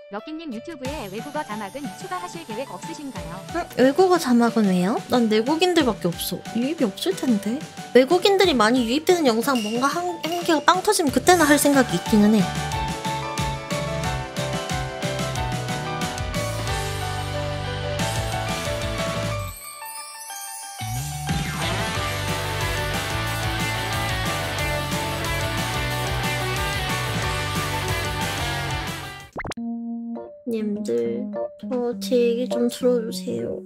럭키님 유튜브에 외국어 자막은 추가하실 계획 없으신가요? 응? 외국어 자막은 왜요? 난 내국인들밖에 없어. 유입이 없을 텐데. 외국인들이 많이 유입되는 영상 뭔가 한 개가 빵 터지면 그때는 할 생각이 있기는 해. 님들, 제 얘기 좀 들어주세요.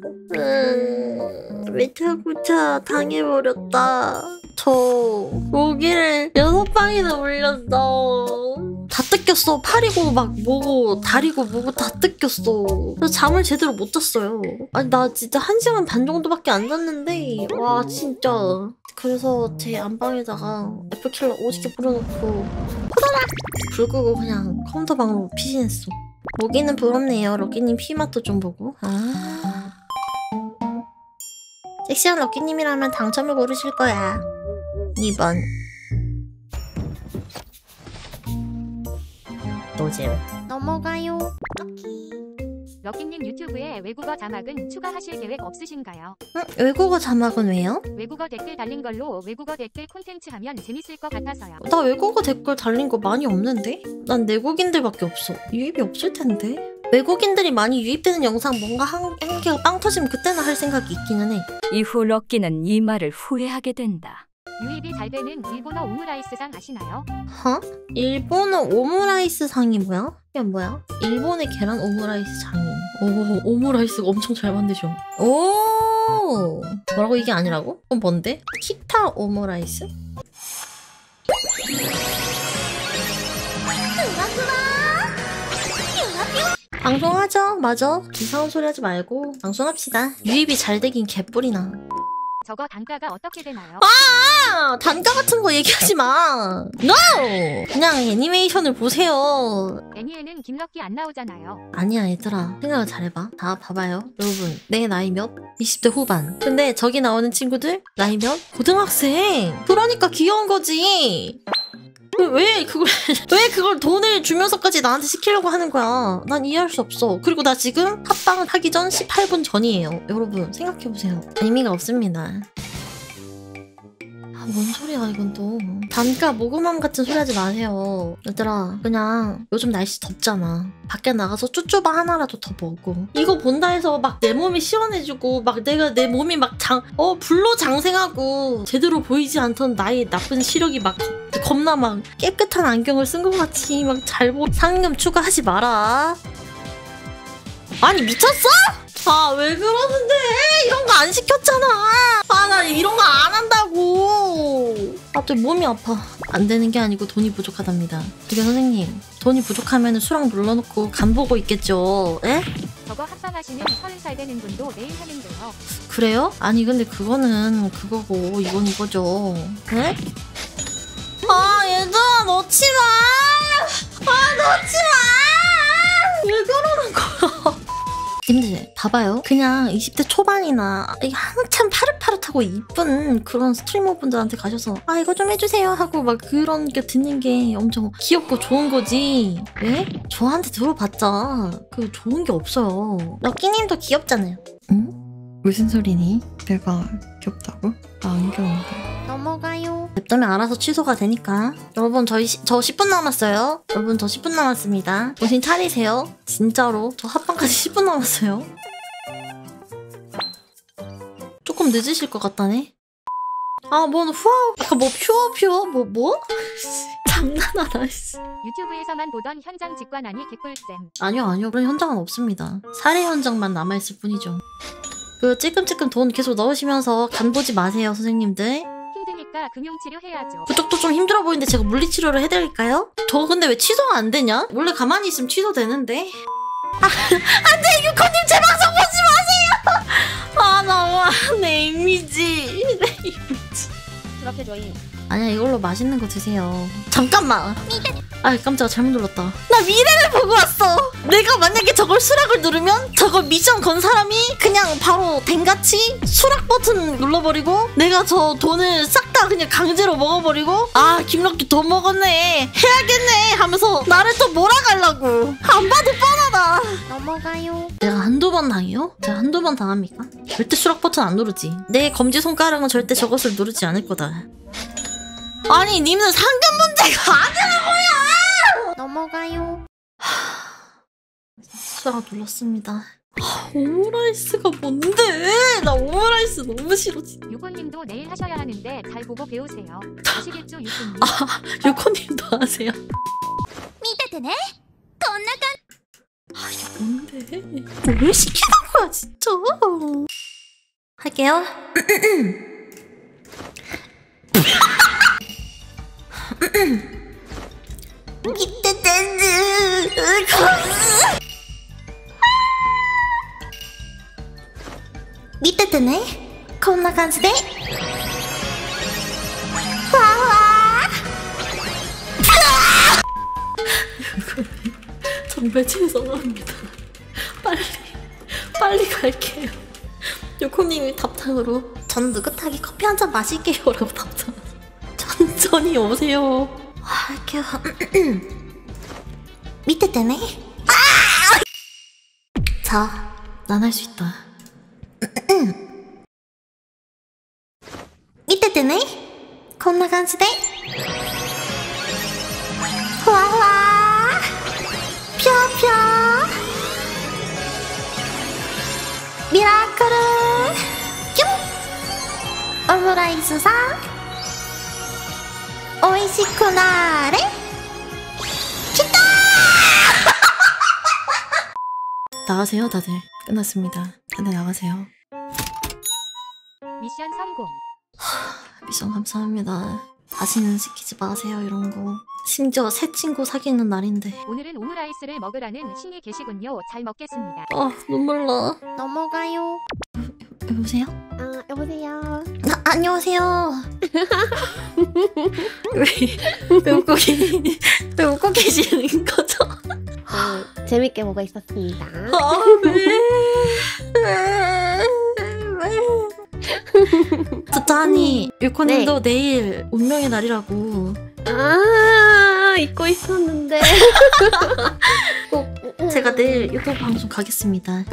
메타구차 당해버렸다. 저 모기를 6방이나 물렸어. 다 뜯겼어. 팔이고 막 뭐고 다리고 뭐고 다 뜯겼어. 그래서 잠을 제대로 못 잤어요. 아니 나 진짜 1시간 반 정도밖에 안 잤는데 와 진짜. 그래서 제 안방에다가 애플킬러 오지게 뿌려놓고 호다닥 불 끄고 그냥 컴퓨터방으로 피신했어. 모기는 부럽네요. 럭키님 피맛도 좀 보고. 섹시한 럭키님이라면 당첨을 고르실 거야. 2번 노잼. 넘어가요. 럭키님 유튜브에 외국어 자막은 추가하실 계획 없으신가요? 응? 외국어 자막은 왜요? 외국어 댓글 달린 걸로 외국어 댓글 콘텐츠 하면 재밌을 것 같아서요. 나 외국어 댓글 달린 거 많이 없는데? 난 내국인들밖에 없어. 유입이 없을 텐데. 외국인들이 많이 유입되는 영상 뭔가 한 개가 빵 터지면 그때는 할 생각이 있기는 해. 이후 럭키는 이 말을 후회하게 된다. 유입이 잘 되는 일본어 오므라이스상 아시나요? 어? 일본어 오므라이스 상이 뭐야? 이게 뭐야? 일본의 계란 오므라이스 장인. 오, 오므라이스가 엄청 잘 만드셔. 오, 뭐라고 이게 아니라고? 그럼 뭔데? 키타 오므라이스? 방송하죠. 맞아. 이상한 소리 하지 말고 방송합시다. 유입이 잘 되긴 개뿔이나. 저거 단가가 어떻게 되나요? 단가 같은 거 얘기하지 마. NO! 그냥 애니메이션을 보세요. 애니에는 김럭키 안 나오잖아요. 아니야 얘들아. 생각을 잘해봐. 다 봐봐요. 여러분 내 나이 몇? 20대 후반. 근데 저기 나오는 친구들 나이 몇? 고등학생. 그러니까 귀여운 거지. 왜 그걸 돈을 주면서까지 나한테 시키려고 하는 거야. 난 이해할 수 없어. 그리고 나 지금 합방을 하기 전 18분 전이에요. 여러분 생각해보세요. 의미가 없습니다. 뭔 소리야 이건 또. 단가 모금함 같은 소리 하지 마세요. 얘들아 그냥 요즘 날씨 덥잖아. 밖에 나가서 쭈쭈바 하나라도 더 먹고 이거 본다 해서 막 내 몸이 시원해지고 막 내가 내 몸이 막 불로 장생하고 제대로 보이지 않던 나의 나쁜 시력이 막 겁나 막 깨끗한 안경을 쓴 것 같이 막 잘 상금 추가하지 마라. 아니 미쳤어? 왜 그러는데? 이런 거 안 시켰잖아. 나 이런 거 안 한다고. 갑자기 몸이 아파. 안 되는 게 아니고 돈이 부족하답니다. 그게 선생님, 돈이 부족하면 수락 눌러놓고 간 보고 있겠죠. 에? 저거 합방하시는 30살 되는 분도 매일 하는데요. 그래요? 아니 근데 그거는 그거고 이건 이거죠. 에? 얘들아 넣지 마. 넣지 마. 왜 그러는 거야? 님들 봐봐요. 그냥 20대 초반이나 한참 파릇파릇하고 이쁜 그런 스트리머분들한테 가셔서 이거 좀 해주세요 하고 막 그런 게 듣는 게 엄청 귀엽고 좋은 거지. 왜? 저한테 들어봤자 그 좋은 게 없어요. 럭키님도 귀엽잖아요. 응? 무슨 소리니? 내가 귀엽다고? 나 안 귀여운데. 넘어가요. 냅두면 알아서 취소가 되니까. 여러분 저 10분 남았어요. 여러분 저 10분 남았습니다. 정신 차리세요. 진짜로 저 합방까지 10분 남았어요. 조금 늦으실 것 같다네. 뭔 후아오 아까 뭐 퓨어 뭐? 장난하라. 유튜브에서만 보던 현장 직관하니 개꿀잼. 아니요 그런 현장은 없습니다. 살해 현장만 남아있을 뿐이죠. 그 찔끔찔끔 돈 계속 넣으시면서 간 보지 마세요 선생님들. 힘드니까 금융치료 해야죠. 그쪽도 좀 힘들어 보이는데 제가 물리치료를 해드릴까요? 저 근데 왜 취소가 안 되냐? 원래 가만히 있으면 취소되는데. 안돼 유코님 제 방송 보지 마세요. 너무 내 이미지. 그렇게 줘이. 아니야 이걸로 맛있는 거 드세요. 잠깐만. 깜짝아 잘못 눌렀다. 나 미래를 보고 왔어. 내가 만약에 저걸 수락을 누르면 저걸 미션 건 사람이 그냥 바로 댕같이 수락 버튼 눌러버리고 내가 저 돈을 싹 다 그냥 강제로 먹어버리고 김럭키 돈 먹었네 해야겠네 하면서 나를 또 몰아가려고. 안 봐도 뻔하다. 넘어가요. 내가 한두 번 당해요? 제가 한두 번 당합니까? 절대 수락 버튼 안 누르지. 내 검지손가락은 절대 저것을 누르지 않을 거다. 아니 님은 상금 문제가 아니라고요! 넘어가요. 수락 눌렀습니다. 오므라이스가 뭔데? 나 오므라이스 너무 싫어. 유코님도 내일 하셔야 하는데 잘 보고 배우세요. 아시겠죠, 유코님? 유코님도 하세요. 見ててね。こんな感 뭔데? 왜 시키는 거야 진짜? 할게요. 이때 댄스. 見ててね。こんな感じで。わーわー。 정말 죄송합니다. 빨리 갈게요. 요코님이 답장으로 전 느긋하게 커피 한 잔 마실게요 라고 답장. 천천히 오세요. 할게요. 見ててね。 자, 난 할 수 있다. 見ててね。こんな感じで。ふわふわー。ぴょーぴょー。ミラクルキュン。オムライスさん、おいしくなーれ。きたー나가세요 다들. 끝났습니다. 다들 나가세요. 미션 성공. 미션 감사합니다. 다시는 시키지 마세요 이런 거. 심지어 새 친구 사귀는 날인데. 오늘은 오므라이스를 먹으라는 신이 계시군요. 잘 먹겠습니다. 눈물 나. 넘어가요. 여보세요? 아, 여보세요. 안녕하세요. 왜 웃고 계시는 거죠? 재밌게 보고 있었습니다. 듣자니 유코님도 내일 운명의 날이라고. 아, 잊고 있었는데. 제가 내일 유튜브 방송 가겠습니다.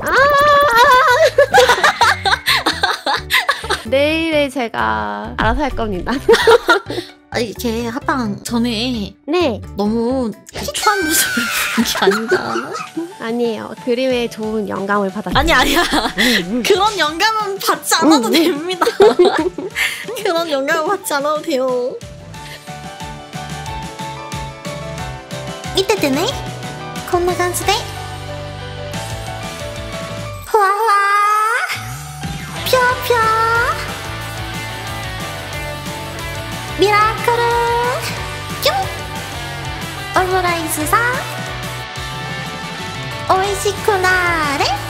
내일에 제가 알아서 할 겁니다. 이게 합방 전에 네, 너무 추한 모습을 보는 게 아닌가. 아니에요. 그림에 좋은 영감을 받았어요. 아니야. 그런 영감은 받지 않아도 됩니다. 그런 영감은 받지 않아도 돼요. 見ててね。こんな感じで。ふわふわー。ぴょーぴょー。ミラクルキュン。オムライスさん、おいしくなーれ。